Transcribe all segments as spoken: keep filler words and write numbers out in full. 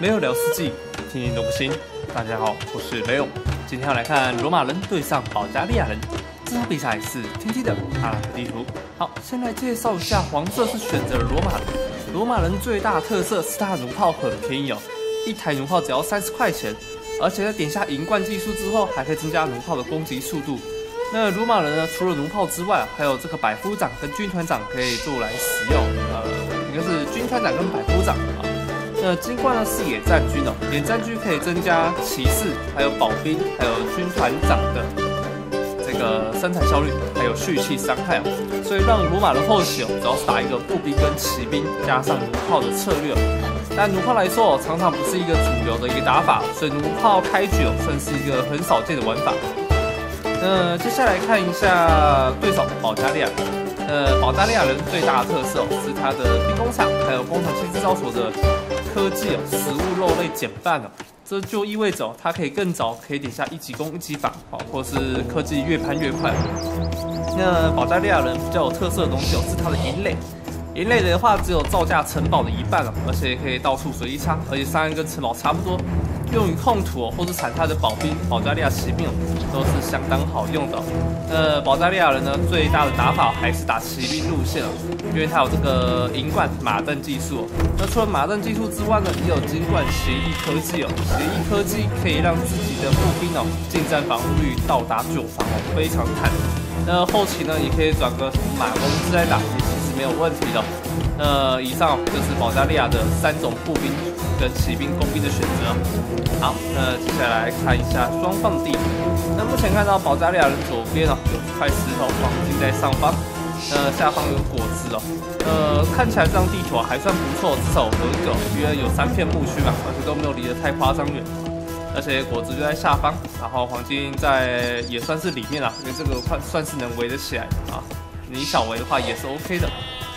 没有聊四季，听听都不行。大家好，我是雷勇，今天要来看罗马人对上保加利亚人。这场比赛是天梯的阿拉伯地图。好，先来介绍一下，黄色是选择了罗马人。罗马人最大的特色是它的弩炮很便宜哦，一台弩炮只要三十块钱，而且在点下银冠技术之后，还可以增加弩炮的攻击速度。那罗马人呢，除了弩炮之外，还有这个百夫长跟军团长可以做来使用。呃，应该是军团长跟百夫长啊。那金冠呢是野战军哦，野战军可以增加骑士、还有保兵、还有军团长的这个生产效率，还有蓄气伤害哦。所以让罗马人后期哦，只要是打一个步兵跟骑兵，加上弩炮的策略哦。但弩炮来说哦，常常不是一个主流的一个打法，所以弩炮开局哦，算是一个很少见的玩法。那接下来看一下对手保加利亚人。呃，保加利亚人最大的特色哦，是它的兵工厂还有工厂区制造所的科技哦，食物肉类减半哦，这就意味着哦，它可以更早可以点下一级攻一级防哦，或是科技越攀越快。那保加利亚人比较有特色的东西哦，是它的营垒。营垒的话，只有造价城堡的一半哦，而且可以到处随意插，而且伤害跟城堡差不多。用于控土哦，或是铲它的保兵，保加利亚骑兵哦，都是相当好用的哦。那保加利亚人呢，最大的打法还是打骑兵路线哦，因为它有这个银冠马镫技术哦。那除了马镫技术之外呢，也有金冠协议科技哦。协议科技可以让自己的步兵哦，近战防护率到达九防哦，非常坦。那后期呢，也可以转个马弓之类打，也其实没有问题的哦。那以上就是保加利亚的三种步兵跟骑兵工兵的选择。好，那接下来看一下双方的地图。那目前看到保加利亚人左边哦有一块石头黄金在上方，呃下方有果子哦。呃，看起来这张地图啊还算不错，至少有合格，因为有三片牧区嘛，而且都没有离得太夸张远。而且果子就在下方，然后黄金在也算是里面啦，因为这个算算是能围得起来的啊。你小围的话也是 OK 的。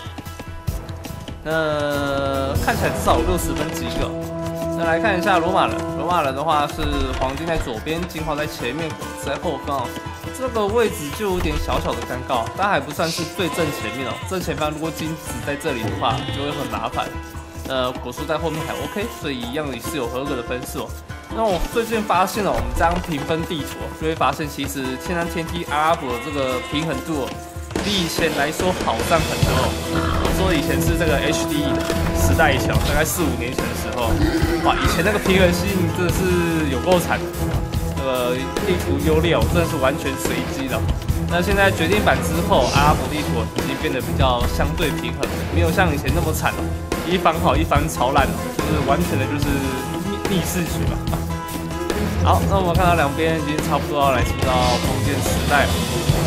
那看起来至少有六十分及格。那来看一下罗马人，罗马人的话是黄金在左边，金花在前面，果子在后方哦。这个位置就有点小小的尴尬，但还不算是最正前面哦。正前方如果金子在这里的话，就会很麻烦。呃，果树在后面还 OK， 所以一样也是有合格的分数哦。那我最近发现了，我们这张评分地图就会发现，其实天山天梯阿拉伯的这个平衡度哦，比以前来说好上很多哦。我说以前是这个 H D 时代以前，大概四五年前的时候，哇，以前那个平衡性真的是有够惨的。那个地图优劣哦，真的是完全随机的。那现在决定版之后，阿拉伯地图已经变得比较相对平衡，没有像以前那么惨了，一方好一方超烂，就是完全的就是逆势局嘛。好，那我们看到两边已经差不多要来进到封建时代了。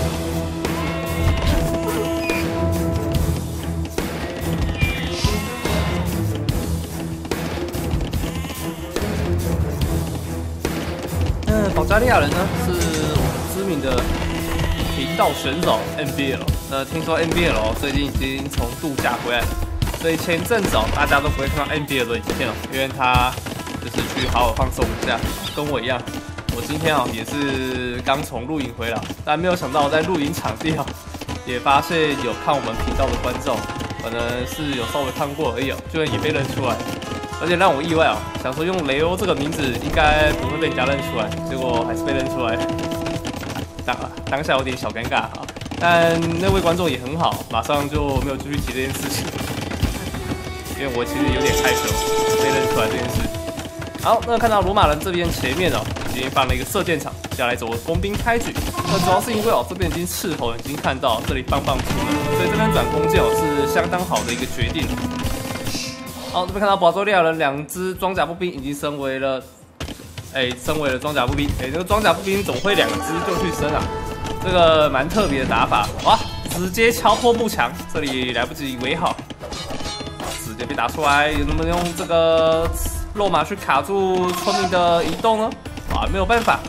那保加利亚人呢，是我们知名的频道选手 N B L。那听说 N B L 最近已经从度假回来了，所以前阵子哦，大家都不会看到 N B L 的影片哦，因为他就是去好好放松一下，跟我一样。我今天哦也是刚从露营回来，但没有想到我在露营场地哦，也发现有看我们频道的观众，可能是有稍微看过而已哦，居然也被认出来。而且让我意外哦，想说用雷欧这个名字应该不会被人家认出来，结果还是被认出来，当当下有点小尴尬啊。但那位观众也很好，马上就没有继续提这件事情，因为我其实有点害羞被认出来这件事。好，那看到罗马人这边前面哦，已经放了一个射箭场，接下来走工兵开局。那主要是因为哦，这边已经斥候已经看到这里棒棒出了，所以这边转弓箭哦是相当好的一个决定。好，这边看到保加利亚人两支装甲步兵已经升为了，哎、欸，升为了装甲步兵。哎、欸，这个装甲步兵怎么会两支就去升啊？这个蛮特别的打法。哇，直接敲破幕墙，这里来不及围好，直接被打出来。能不能用这个肉马去卡住村民的移动呢？啊，没有办法。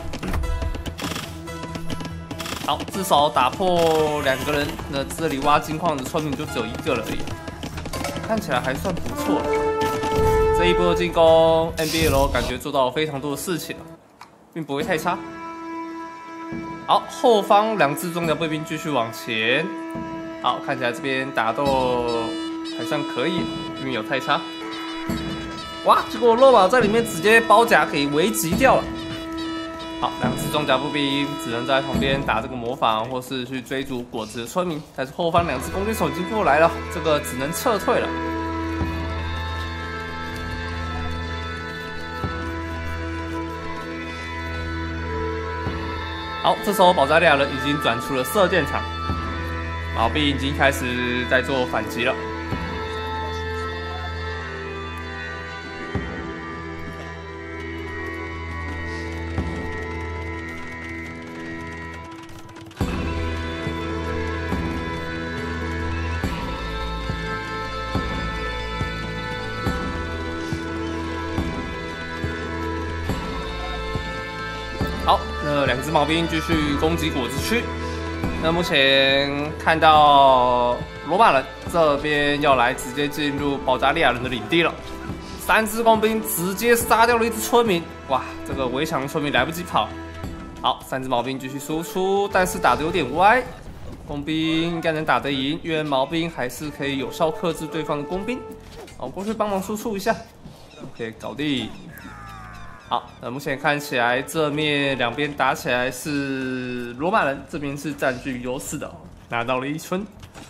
好，至少打破两个人。那这里挖金矿的村民就只有一个了而已。看起来还算不错了。这一波进攻 N B L 感觉做到了非常多的事情，并不会太差。好，后方两支装甲步兵继续往前。好，看起来这边打斗还算可以，并没有太差。 哇！结果罗马在里面直接包夹给围击掉了。好，两只装甲步兵只能在旁边打这个模仿，或是去追逐果子的村民。但是后方两只弓箭手已经过来了，这个只能撤退了。好，这时候保加利亚人已经转出了射箭场，毛兵已经开始在做反击了。好，那两只毛兵继续攻击果子区。那目前看到罗马人这边要来直接进入保加利亚人的领地了，三只工兵直接杀掉了一只村民。哇，这个围墙村民来不及跑。好，三只毛兵继续输出，但是打得有点歪。工兵应该能打得赢，因为毛兵还是可以有效克制对方的工兵。好，过去帮忙输出一下。OK， 搞定。好，那目前看起来这面两边打起来是罗马人这边是占据优势的，拿到了一村。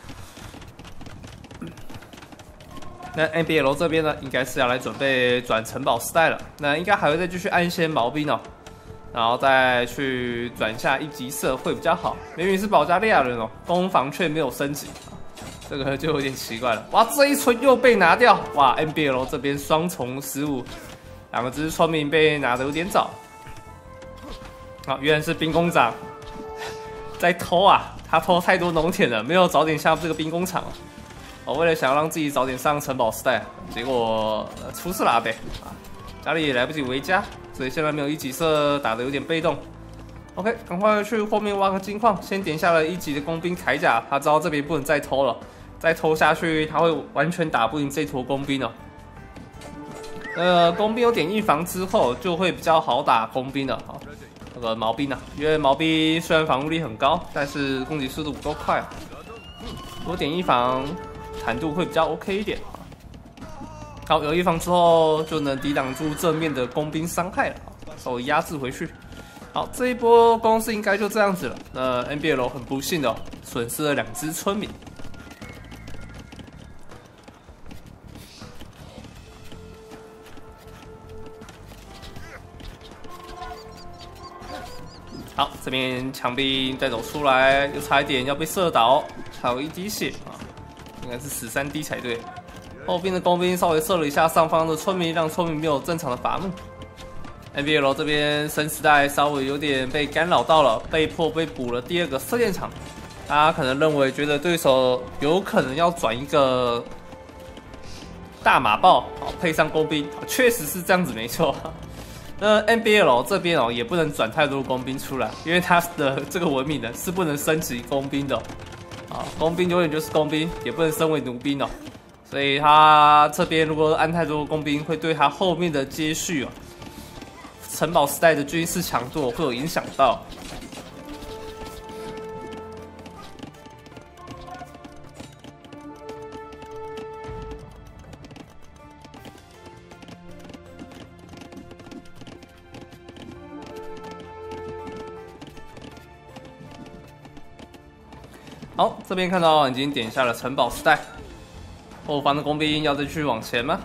那 N B L 这边呢，应该是要来准备转城堡时代了，那应该还会再继续按一些毛兵哦，然后再去转一下一级社会比较好。明明是保加利亚人哦，攻防却没有升级，这个就有点奇怪了。哇，这一村又被拿掉，哇 ，N B L 这边双重失误。两个只村民被拿得有点早，好，原来是兵工长在偷啊！他偷太多农田了，没有早点下这个兵工厂。我、哦、为了想要让自己早点上城堡时代，结果、呃、出事了呗！啊，家里也来不及围家，所以现在没有一级社，打得有点被动。OK， 赶快去后面挖个金矿，先点下了一级的工兵铠甲，他知道这边不能再偷了，再偷下去他会完全打不赢这坨工兵哦。呃，工兵有点预防之后，就会比较好打工兵了啊。那个毛兵啊，因为毛兵虽然防御力很高，但是攻击速度不够快，有点预防，坦度会比较 OK 一点。好，有预防之后，就能抵挡住正面的工兵伤害了，稍微压制回去。好，这一波攻势应该就这样子了。那 N B L 很不幸的、哦、损失了两只村民。好，这边墙兵再走出来，又差一点要被射倒，还有一滴血啊，应该是十三滴才对。后边的工兵稍微射了一下上方的村民，让村民没有正常的伐木。N B L 这边生时代稍微有点被干扰到了，被迫被补了第二个射箭场。大家可能认为觉得对手有可能要转一个大马炮，配上工兵，确实是这样子没错。那 N B L 这边哦也不能转太多工兵出来，因为它的这个文明呢是不能升级工兵的，啊，工兵永远就是工兵，也不能升为弩兵哦。所以他这边如果按太多工兵，会对他后面的接续哦，城堡时代的军事强度会有影响到。好，这边看到已经点下了城堡时代，后方的工兵要再继续往前吗？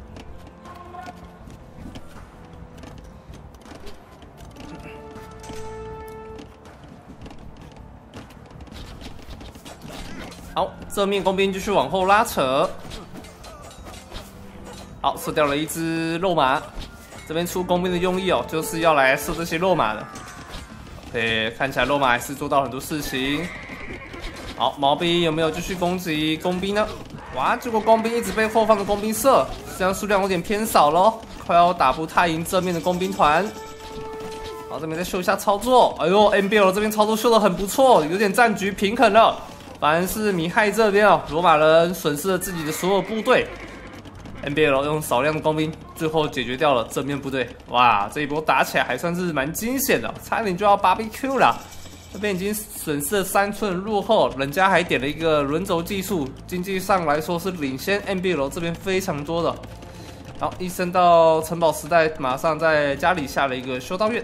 好，正面工兵继续往后拉扯。好，射掉了一只肉马。这边出工兵的用意哦，就是要来射这些肉马的。对，看起来肉马还是做到很多事情。好，毛兵有没有继续攻击工兵呢？哇，结果工兵一直被后方的工兵射，这样数量有点偏少咯，快要打不太赢正面的工兵团。好，这边再秀一下操作。哎呦 ，N B L 这边操作秀得很不错，有点战局平衡了。反而是米亥这边哦，罗马人损失了自己的所有部队 ，N B L 用少量的工兵最后解决掉了正面部队。哇，这一波打起来还算是蛮惊险的，差点就要 B B Q 了。这边已经损失了三寸落后，人家还点了一个轮轴技术，经济上来说是领先 N B L 这边非常多的。 好，一升到城堡时代，马上在家里下了一个修道院。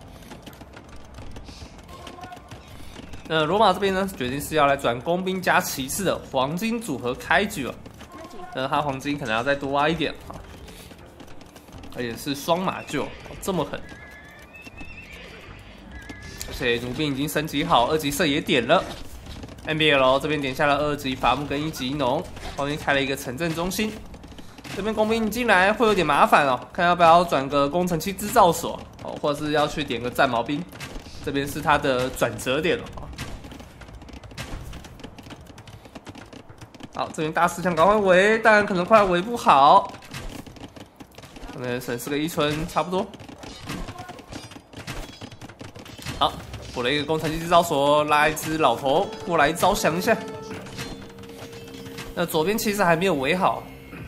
那罗马这边呢，决定是要来转工兵加骑士的黄金组合开局了。那他黄金可能要再多挖一点啊，而且是双马厩，这么狠。而且弩兵已经升级好，二级射也点了。N B L 这边点下了二级伐木跟一级农，旁边开了一个城镇中心。这边工兵进来会有点麻烦哦，看要不要转个工程器制造所哦，或者是要去点个战矛兵。这边是它的转折点了。好，这边大师想赶快围，但可能快围不好，可能省四个一村差不多。好，补了一个工程机制造所，拉一只老头过来招降一下。那左边其实还没有围好，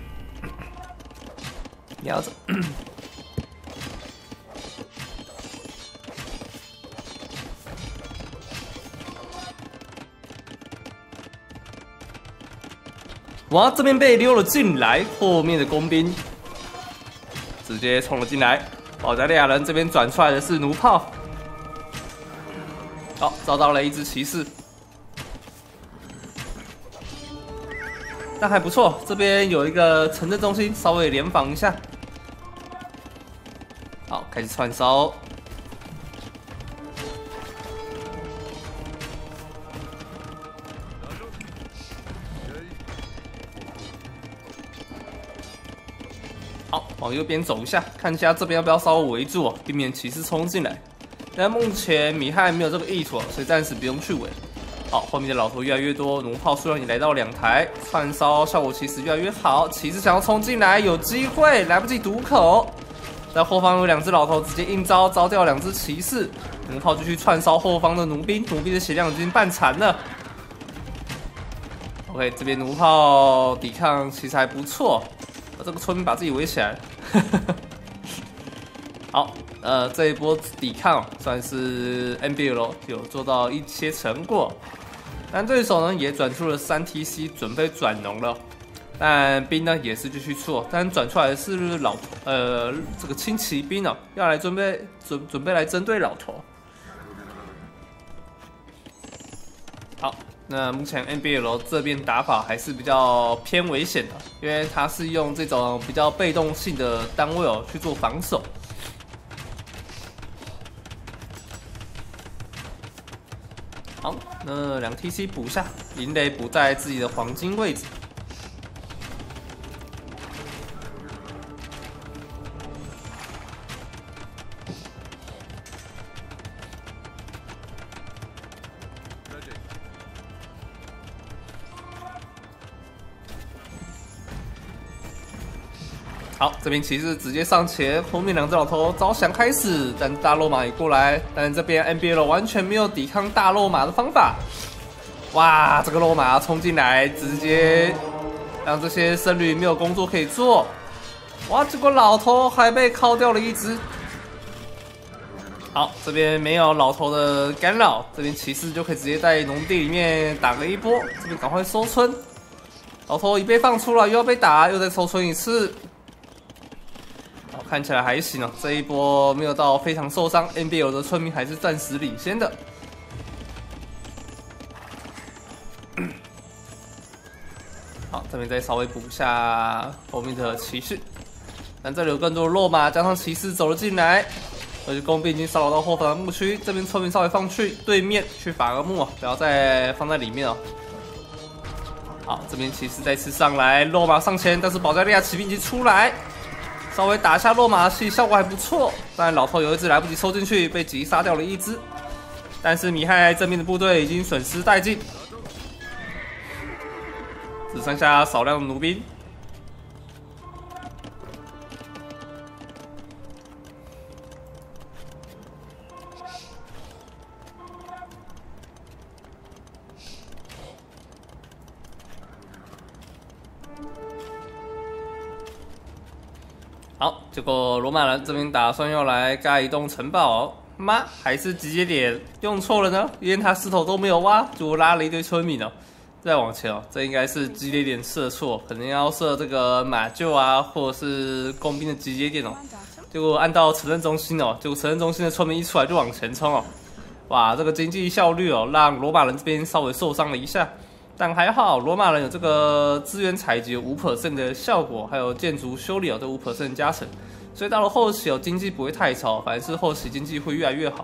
你要走。哇，这边被溜了进来，后面的工兵直接冲了进来。保加利亚人这边转出来的是弩炮，好，遭到了一只骑士，但还不错。这边有一个城镇中心，稍微联防一下。好，开始串烧。好，往右边走一下，看一下这边要不要稍微围住哦，避免骑士冲进来。但目前米汉没有这个意图哦，所以暂时不用去围。好，后面的老头越来越多，弩炮数量也来到两台，串烧效果其实越来越好。骑士想要冲进来，有机会，来不及堵口。在后方有两只老头直接硬招，招掉两只骑士，弩炮继续串烧后方的弩兵，弩兵的血量已经半残了。OK， 这边弩炮抵抗其实还不错。这个村民把自己围起来了，好，呃，这一波抵抗算是 N B L 有做到一些成果，但对手呢也转出了三 T C， 准备转农了，但兵呢也是继续出，但转出来的是老呃这个轻骑兵哦，要来准备准准备来针对老头。好。那目前 N B L 这边打法还是比较偏危险的，因为它是用这种比较被动性的单位哦去做防守。好，那两 T C 补下，营垒补在自己的黄金位置。好，这边骑士直接上前，后面两只老头招降开始，但大肉马也过来，但这边 N B L 完全没有抵抗大肉马的方法。哇，这个肉马冲进来，直接让这些僧侣没有工作可以做。哇，结果老头还被敲掉了一只。好，这边没有老头的干扰，这边骑士就可以直接在农地里面打个一波，这边赶快收村。老头已被放出了，又要被打，又再收村一次。看起来还行哦，这一波没有到非常受伤 ，N B L 的村民还是暂时领先的。好，这边再稍微补下后面的骑士，但这里有更多的肉马，加上骑士走了进来，而且工兵已经骚扰到后方的牧区，这边村民稍微放去对面去伐个木哦，不要再放在里面哦。好，这边骑士再次上来，肉马上前，但是保加利亚骑兵已经出来。稍微打一下落马戏，效果还不错，但老头有一只来不及抽进去，被击杀掉了一只。但是米亥正面的部队已经损失殆尽，只剩下少量的弩兵。好，结果罗马人这边打算要来盖一栋城堡，妈，还是直接点用错了呢？因为他石头都没有挖，就拉了一堆村民哦。 再往前哦，这应该是集结点设错，可能要设这个马厩啊，或者是工兵的集结点哦。结果按到城镇中心哦，结果城镇中心的村民一出来就往前冲哦，哇，这个经济效率哦，让罗马人这边稍微受伤了一下，但还好，罗马人有这个资源采集五 percent 的效果，还有建筑修理哦，这五 percent 加成，所以到了后期哦，经济不会太糟，反而是后期经济会越来越好。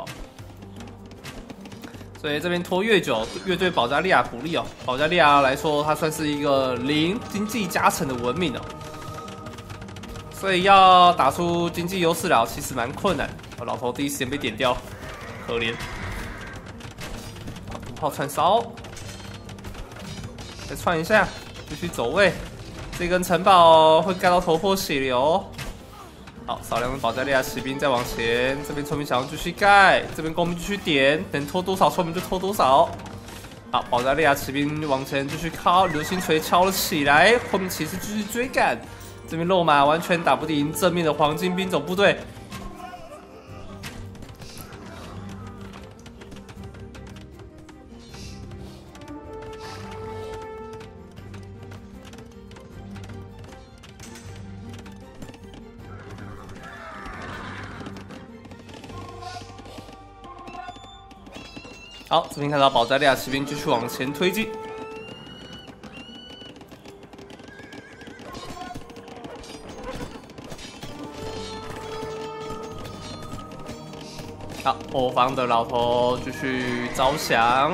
所以这边拖越久，越对保加利亚不利哦。保加利亚来说，它算是一个零经济加成的文明哦，所以要打出经济优势了，其实蛮困难。老头第一时间被点掉，可怜。毒炮串烧，再串一下，继续走位。这根城堡会盖到头破血流。好，少量的保加利亚骑兵再往前，这边村民想要继续盖，这边工兵继续点，能拖多少村民就拖多少。好，保加利亚骑兵往前继续敲，流星锤敲了起来，后面骑士继续追赶，这边肉马完全打不赢正面的黄金兵种部队。好，这边看到保加利亚骑兵继续往前推进。好，后方的老头继续招降。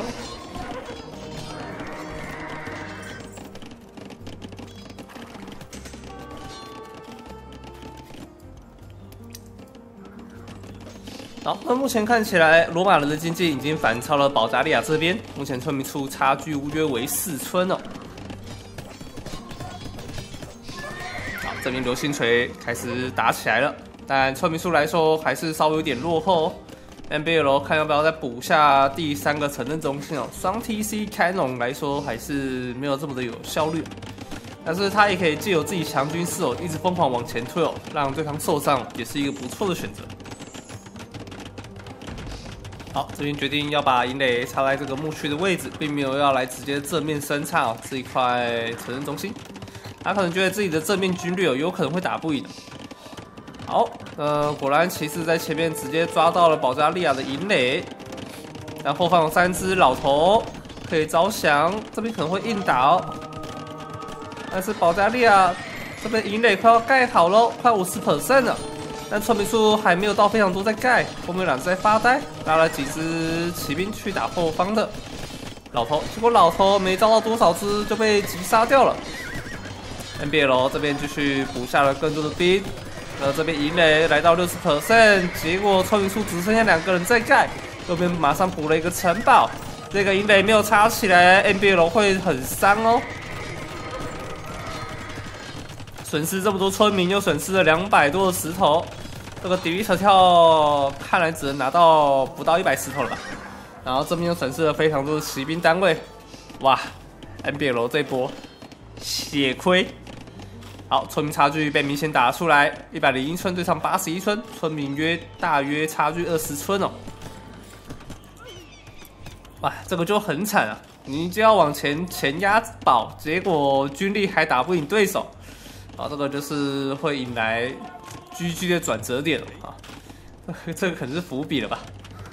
好，那目前看起来，罗马人的经济已经反超了保加利亚这边。目前村民数差距约为四村哦。好，这边流星锤开始打起来了，但村民数来说还是稍微有点落后。N B L 看要不要再补下第三个城镇中心哦。双 T C 开农来说还是没有这么的有效率，但是他也可以借由自己强军势哦，一直疯狂往前推哦，让对方受伤，也是一个不错的选择。好，这边决定要把营垒插在这个牧区的位置，并没有要来直接正面生插哦这一块城镇中心。他可能觉得自己的正面军略哦有可能会打不赢。好，呃，果然骑士在前面直接抓到了保加利亚的营垒，然后后方有三只老头可以招降，这边可能会硬打哦。但是保加利亚这边营垒快要盖好喽，快 百分之五十 了。但村民数还没有到非常多，在盖，后面有两只在发呆，拉了几只骑兵去打后方的老头，结果老头没招到多少只就被击杀掉了。N B L 这边继续补下了更多的兵，呃，这边营垒来到 百分之六十， 结果村民数只剩下两个人在盖，右边马上补了一个城堡，这个营垒没有插起来 ，N B L 会很伤哦。损失这么多村民，又损失了两百多的石头。这个 delete 跳看来只能拿到不到一百石头了吧？然后这边又损失了非常多的骑兵单位，哇 ！N B L 这波血亏。好，村民差距被明显打出来，一百零一村对上八十一村，村民约大约差距二十村哦。哇，这个就很惨啊！你就要往前前压宝，结果军力还打不赢对手。啊，这个就是会引来 G G 的转折点了啊！这个可能是伏笔了吧？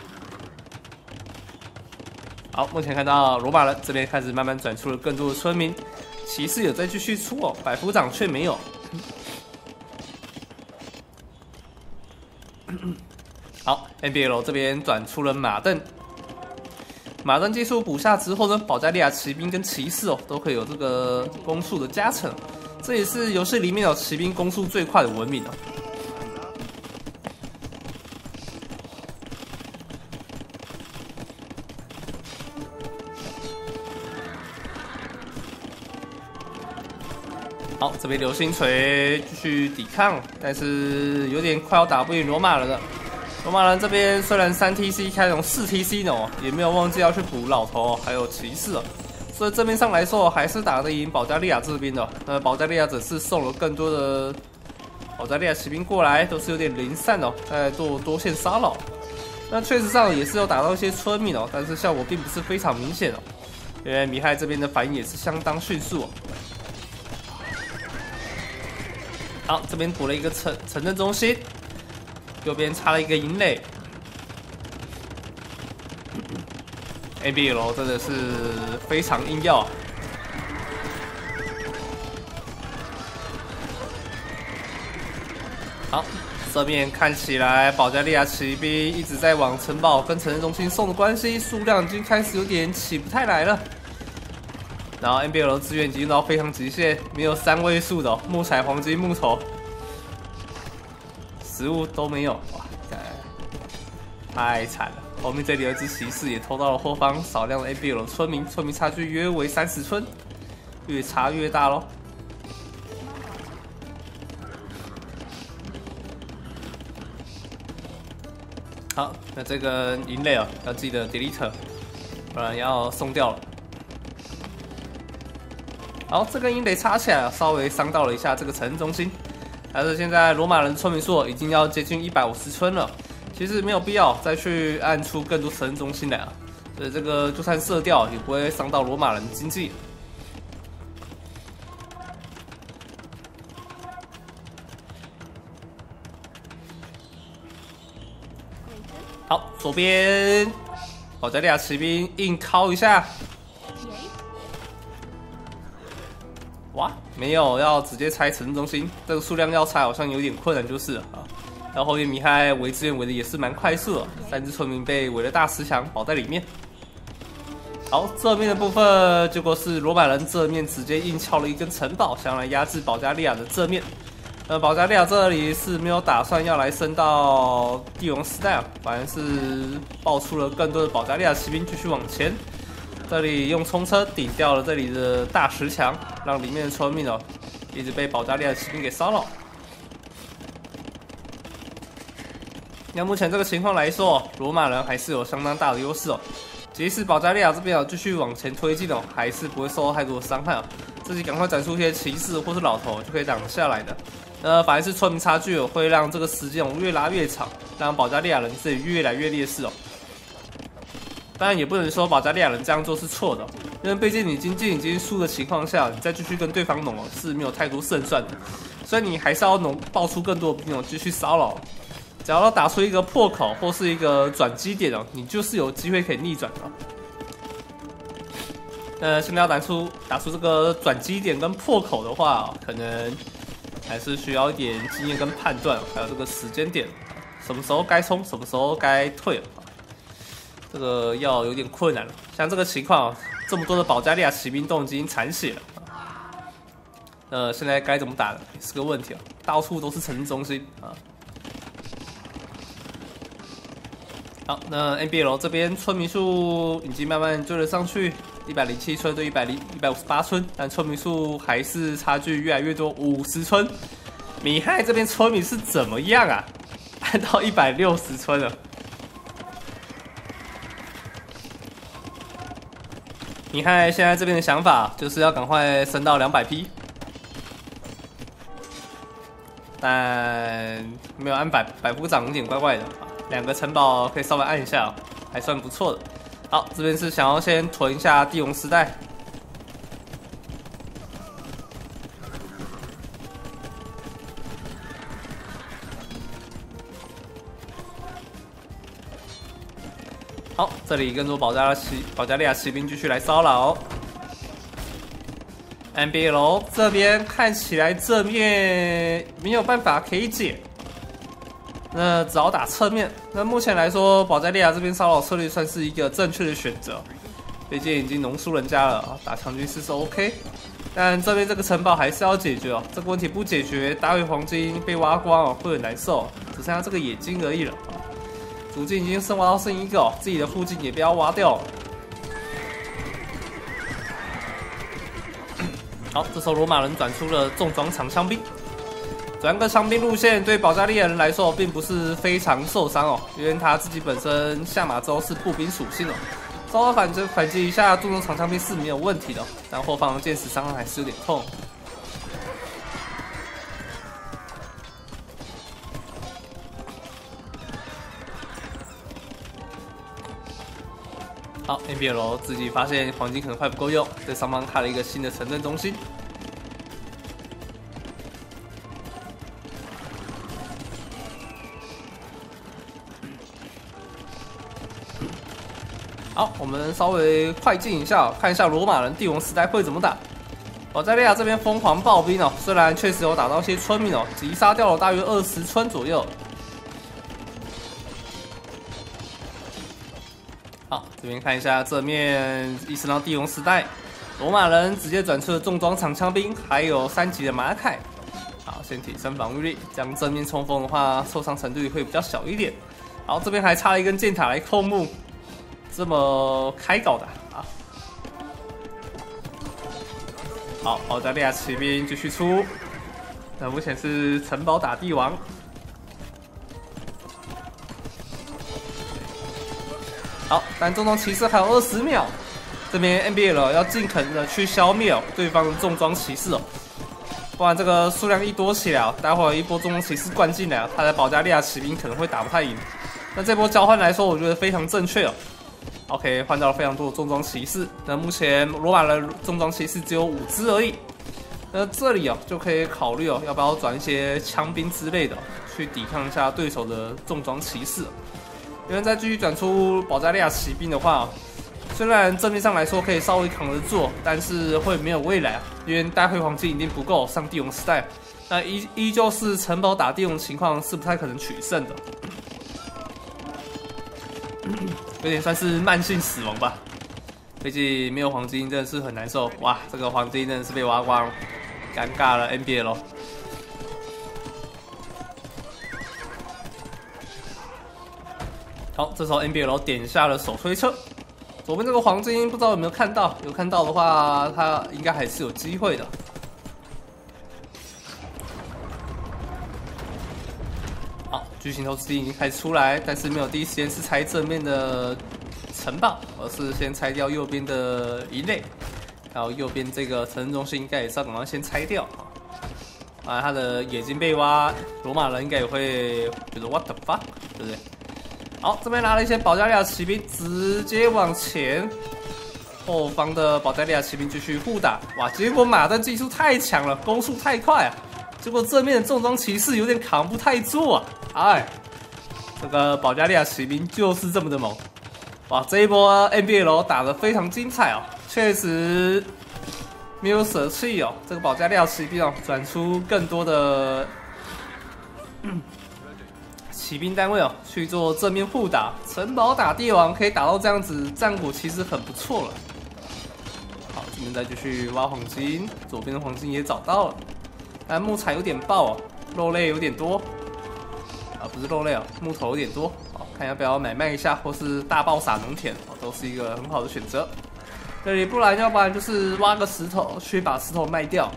好，目前看到罗马人这边开始慢慢转出了更多的村民，骑士有在继续出哦，百夫长却没有。好 ，N B L 这边转出了马镫，马镫技术补下之后呢，保加利亚骑兵跟骑士哦都可以有这个攻速的加成。这也是游戏里面有骑兵攻速最快的文明哦。好，这边流星锤继续抵抗，但是有点快要打不赢罗马人了。罗马人这边虽然三 T C 开从四 T C 呢，也没有忘记要去补老头还有骑士哦。所以正面上来说，还是打得赢保加利亚这边的。呃，保加利亚只是送了更多的保加利亚骑兵过来，都是有点零散哦，在做多线骚扰。那确实上也是有打到一些村民哦，但是效果并不是非常明显哦。 因为米亥这边的反应也是相当迅速、哦。好，这边补了一个城城镇中心，右边插了一个营垒。A B L 真的是非常硬要。好，这边看起来保加利亚骑兵一直在往城堡跟城镇中心送的关系，数量已经开始有点起不太来了。然后 N B L 的资源已经用到非常极限，没有三位数的、哦、木材、黄金、木头，食物都没有，哇，太惨了！后面这里有一只骑士也偷到了后方少量的 N B L 村民，村民差距约为三十村，越差越大咯。好，那这个营垒哦，要记得 delete， 不然要送掉了。好，这个营垒插起来，稍微伤到了一下这个城镇中心，但是现在罗马人村民数已经要接近一百五十村了，其实没有必要再去按出更多城镇中心来啊，所以这个就算射掉也不会伤到罗马人的经济。好，左边保加利亚骑兵硬敲一下。哇，没有要直接拆城镇中心，这个数量要拆好像有点困难，就是了啊。然后后面米亥围资源围的也是蛮快速的，三只村民被围了大石墙保在里面。好，正面的部分结果是罗马人正面直接硬敲了一根城堡，想要来压制保加利亚的正面。呃，保加利亚这里是没有打算要来升到帝王时代啊，反而是爆出了更多的保加利亚骑兵继续往前。这里用冲车顶掉了这里的大石墙，让里面的村民哦一直被保加利亚骑兵给骚扰。那目前这个情况来说，罗马人还是有相当大的优势哦。即使保加利亚这边哦继续往前推进哦，还是不会受到太多的伤害哦。自己赶快展出一些骑士或是老头就可以挡下来的。呃，反而是村民差距哦，会让这个时间哦越拉越长，让保加利亚人自己越来越劣势哦。当然也不能说保加利亚人这样做是错的，因为毕竟你经济已经输的情况下，你再继续跟对方农哦是没有太多胜算的，所以你还是要农爆出更多的兵哦继续骚扰。只要打出一个破口或是一个转机点哦，你就是有机会可以逆转的。呃，现在要打出打出这个转机点跟破口的话，可能还是需要一点经验跟判断，还有这个时间点，什么时候该冲，什么时候该退了。这个要有点困难了。像这个情况，这么多的保加利亚骑兵都已经残血了，呃，现在该怎么打呢？也是个问题啊，到处都是城镇中心啊。好，那 N B L 这边村民数已经慢慢追了上去，一百零七村对一百零一百五十八村，但村民数还是差距越来越多，五十村。米亥这边村民是怎么样啊？按到一百六十村了。米亥现在这边的想法就是要赶快升到两百匹，但没有按百百夫长有点怪怪的。两个城堡可以稍微按一下、哦，还算不错的。好，这边是想要先囤一下帝王时代。好，这里更多保加骑保加利亚骑兵继续来骚扰。N B L 这边看起来正面没有办法可以解。那只好打侧面。那目前来说，保加利亚这边骚扰策略算是一个正确的选择，毕竟已经农输人家了，打强军师是 OK。但这边这个城堡还是要解决哦，这个问题不解决，大卫黄金被挖光哦，会很难受，只剩下这个野金而已了。主金已经升挖到剩一个哦，自己的附近也不要挖掉了。好，这时候罗马人转出了重装长枪兵。转个长兵路线对保加利亚人来说并不是非常受伤哦，因为他自己本身下马之后是步兵属性哦，稍微反击反击一下重装长枪兵是没有问题的、哦，但后方的箭矢伤害还是有点痛。 好 ，N B L 自己发现黄金可能快不够用，在上方开了一个新的城镇中心。好，我们稍微快进一下，看一下罗马人帝王时代会怎么打。保加利亚这边疯狂暴兵哦，虽然确实有打到一些村民哦，击杀掉了大约二十村左右。好，这边看一下正面伊斯兰帝王时代，罗马人直接转出了重装长枪兵，还有三级的马凯。好，先提升防御力，这样正面冲锋的话，受伤程度会比较小一点。好，这边还差了一根箭塔来扣木，这么开搞的啊！好，保加利亚骑兵继续出，那目前是城堡打帝王。好，但重装骑士还有二十秒，这边 N B L 要尽可能的去消灭哦对方的重装骑士哦，不然这个数量一多起来，待会儿一波重装骑士灌进来，他的保加利亚骑兵可能会打不太赢。那这波交换来说，我觉得非常正确哦。OK， 换到了非常多的重装骑士。那目前罗马的重装骑士只有五只而已。那这里哦就可以考虑哦，要不要转一些枪兵之类的，去抵抗一下对手的重装骑士。因为再继续转出保加利亚骑兵的话，虽然正面上来说可以稍微扛得住，但是会没有未来啊。因为待会黄金一定不够上帝王时代，那依依旧是城堡打帝王的情况是不太可能取胜的。有点算是慢性死亡吧，毕竟没有黄金真的是很难受。哇，这个黄金真的是被挖光，尴尬了 N B L。好，这时候 N B L 点下了手推车，左边这个黄金不知道有没有看到，有看到的话，他应该还是有机会的。好，巨型投资机已经开始出来，但是没有第一时间是拆正面的城堡，而是先拆掉右边的一类，然后右边这个城镇中心应该也是要赶快先拆掉啊。啊，他的眼睛被挖，罗马人应该也会觉得 what the fuck， 对不对？好，这边拿了一些保加利亚骑兵，直接往前，后方的保加利亚骑兵继续互打，哇！结果马登技术太强了，攻速太快啊！结果正面的重装骑士有点扛不太住啊！哎，这个保加利亚骑兵就是这么的猛，哇！这一波 N B L 打得非常精彩哦，确实没有舍弃哦，这个保加利亚骑兵哦，转出更多的。嗯骑兵单位哦，去做正面互打，城堡打帝王可以打到这样子，战果其实很不错了。好，这边再继续挖黄金，左边的黄金也找到了，但木材有点爆哦，肉类有点多，啊不是肉类哦，木头有点多，好看要不要买卖一下，或是大爆撒农田，哦都是一个很好的选择。这里不然要不然就是挖个石头去把石头卖掉，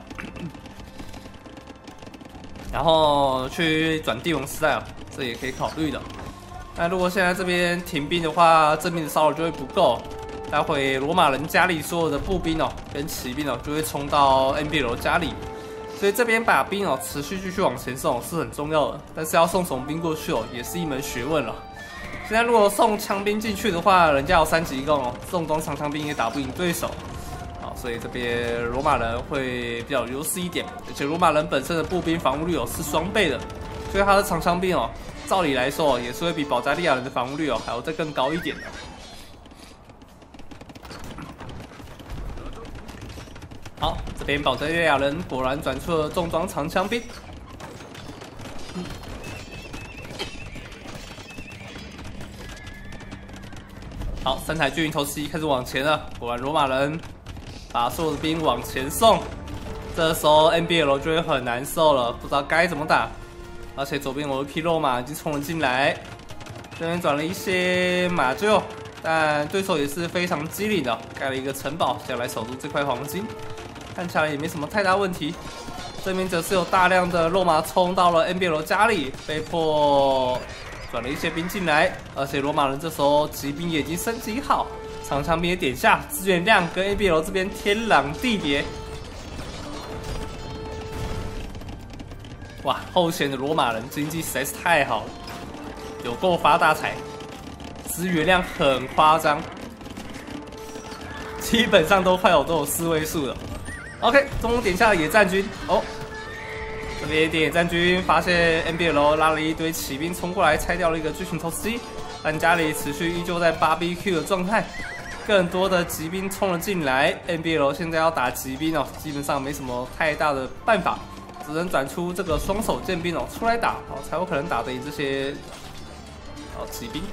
然后去转帝王时代哦。这也可以考虑的。那如果现在这边停兵的话，正面的骚扰就会不够。待会罗马人家里所有的步兵哦，跟骑兵哦，就会冲到 N B L 家里。所以这边把兵哦持续继续往前送是很重要的。但是要送什么兵过去哦，也是一门学问了。现在如果送枪兵进去的话，人家有三级攻哦，重装长枪兵也打不赢对手。好，所以这边罗马人会比较有优势一点。而且罗马人本身的步兵防御率哦是双倍的。所以他的长枪兵哦，照理来说也是会比保加利亚人的防御率哦还要再更高一点的。好，这边保加利亚人果然转出了重装长枪兵。好，三台巨型投石机开始往前了，果然罗马人把所有的兵往前送，这时候 N B L 就会很难受了，不知道该怎么打。而且左边我的匹肉马已经冲了进来，这边转了一些马厩，但对手也是非常机灵的，盖了一个城堡，想来守住这块黄金，看起来也没什么太大问题。这边则是有大量的肉马冲到了 N B L 家里，被迫转了一些兵进来，而且罗马人这时候骑兵也已经升级好，长枪兵也点下，资源量跟 N B L 这边天壤地别。哇，后前的罗马人经济实在是太好了，有够发大财，资源量很夸张。 基本上都快有都有四位数了。OK， 中路点下了野战军哦，这边点野战军发现 N B L 拉了一堆骑兵冲过来，拆掉了一个巨型投石机，但家里持续依旧在 B B Q 的状态。 更多的骑兵冲了进来 ，N B L 现在要打骑兵哦，基本上没什么太大的办法，只能转出这个双手剑兵哦出来打哦，才有可能打得赢这些哦骑兵。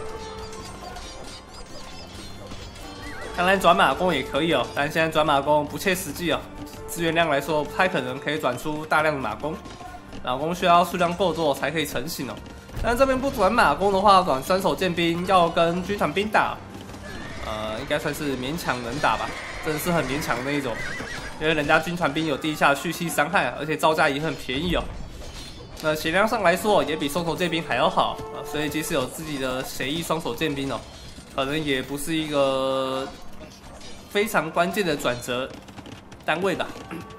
看来转马弓也可以哦，但现在转马弓不切实际哦，资源量来说不太可能可以转出大量的马弓，马弓需要数量够多才可以成型哦。但这边不转马弓的话，转双手剑兵要跟军团兵打。 呃，应该算是勉强能打吧，真的是很勉强的那一种，因为人家军团兵有地下蓄气伤害，而且造价也很便宜哦。那血量上来说，也比双手剑兵还要好啊，所以即使有自己的协议双手剑兵哦，可能也不是一个非常关键的转折单位吧。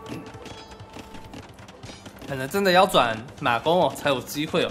可能真的要转马弓哦，才有机会哦。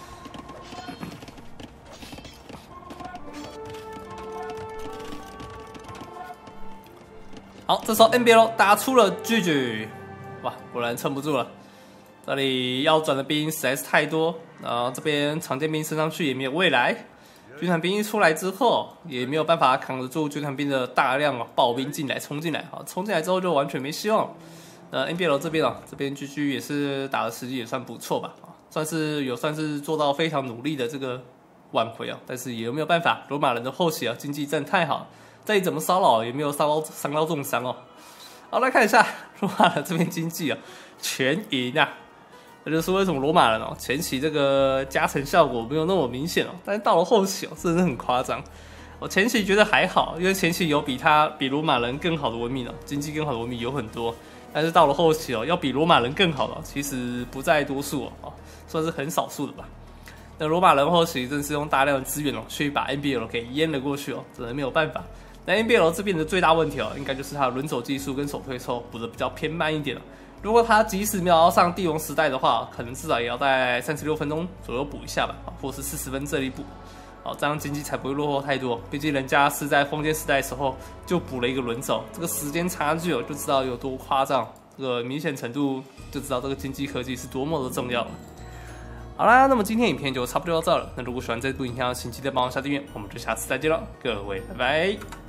好，这时候 N B L 打出了 G G， 哇，果然撑不住了。这里要转的兵实在是太多，然后这边长剑兵升上去也没有未来。军团兵一出来之后，也没有办法扛得住军团兵的大量哦暴兵进来冲进来啊，冲进来之后就完全没希望了。呃 ，N B L 这边啊，这边 G G 也是打的实力也算不错吧，算是有算是做到非常努力的这个挽回啊，但是也没有办法，罗马人的后期啊经济真的太好。 再怎么骚扰也没有伤到伤到重伤哦。好，来看一下罗马人这边经济啊，全赢啊！这就是为什么罗马人哦前期这个加成效果没有那么明显哦，但是到了后期哦，真的很夸张。我前期觉得还好，因为前期有比他比罗马人更好的文明哦，经济更好的文明有很多。但是到了后期哦，要比罗马人更好的其实不在多数哦，算是很少数的吧。那罗马人后期真是用大量的资源哦，去把 N B L 给淹了过去哦，真的没有办法。 那 N B L 这边的最大问题哦，应该就是它的轮走技术跟手推抽补的比较偏慢一点了。如果它即使没有要上帝王时代的话，可能至少也要在三十六分钟左右补一下吧，或是四十分这里补，好，这样经济才不会落后太多。毕竟人家是在封建时代的时候就补了一个轮走，这个时间差距哦，就知道有多夸张，这个明显程度就知道这个经济科技是多么的重要了。好啦，那么今天影片就差不多到这了。那如果喜欢这部影片，请记得帮我下订阅，我们就下次再见了，各位，拜拜。